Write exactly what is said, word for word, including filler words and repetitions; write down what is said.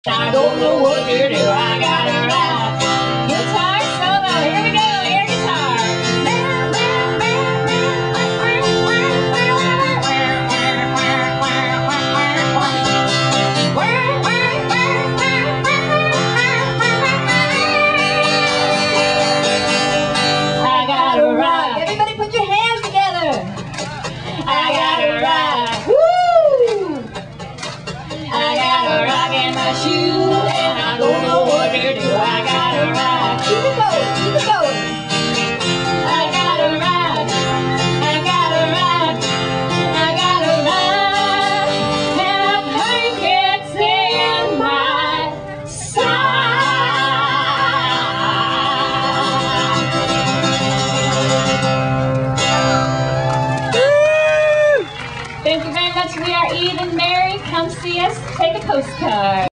I don't know what to do, I gotta ride. Guitar solo, here we go, air guitar. I gotta ride. Everybody put your hands together. I gotta ride. Woo! I gotta rock in my shoe, and I don't know what to do. I gotta ride. Keep it going, keep it going. I gotta ride. I gotta ride. I gotta ride. And I think it's in my side. Thank you very much. We are Eve and Mary. Come see us. Take a postcard.